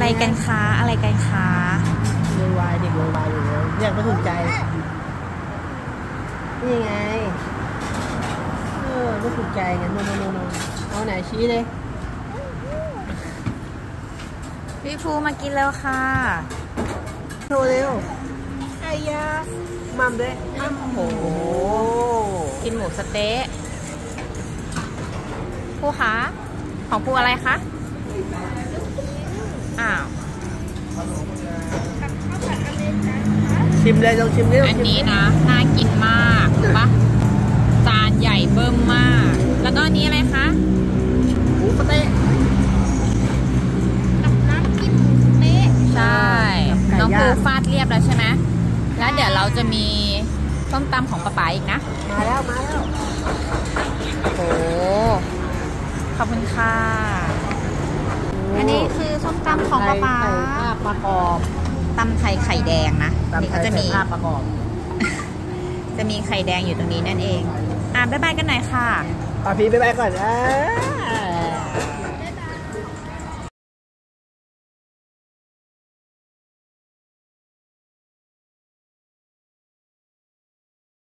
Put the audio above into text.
กันคะอะไรกันคะโวยวายเด็กโวยวายอยู่แล้วอยากไม่ถูกใจนี่ไงไม่ถูกใจไงโนเอาไหนชี้เลยพี่ภูมากินแล้วค่ะโชว์เร็วไอ้ยามัมเลยโอ้โหกินหมูสะเต๊ะภูคะของภูอะไรคะอ้าวชิมเลยลองชิมดิอันนี้นะน่ากินมากถูกปะจานใหญ่เบิ่มมากแล้วก็อันนี้อะไรคะหมูสะเต๊ะกับน้ำจิ้มหมูสะเต๊ะใช่น้องภูฟาดเรียบแล้วใช่ไหมแล้วเดี๋ยวเราจะมีส้มตำของป้าป๋าอีกนะมาแล้วโอ้ขอบคุณค่ะอันนี้คือส้มตำของป้าป๋าประกอบตำไทยไข่แดงนะนี่ก็จะมีประกอบจะมีไข่แดงอยู่ตรงนี้นั่นเองบ๊ายบายกันหน่อยค่ะพี่บ๊ายบายก่อน